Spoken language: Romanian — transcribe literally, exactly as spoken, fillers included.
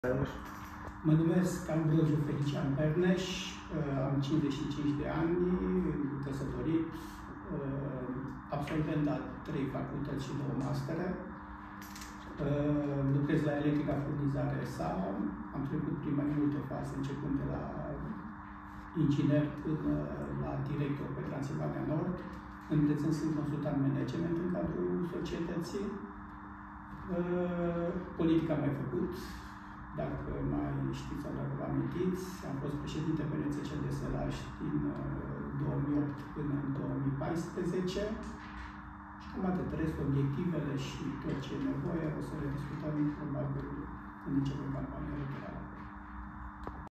Mă numesc Ambroziu Felician Berneș, am cincizeci și cinci de ani, căsătorit, absolvent a trei facultăți și două mastere. Lucrez la Electrica Furnizare S A. Am trecut prin mai multe faze, începând de la inginer până la director pe Transilvania Nord. În prezent sunt consultant management în cadrul societății. Politica am mai făcut, dacă mai știți sau dacă vă amintiți. Am fost președinte P N C C de Sălaș din două mii opt până în două mii paisprezece. Și cam atât. Rest, obiectivele și tot ce e nevoie o să le discutăm probabil când începem campania electorală.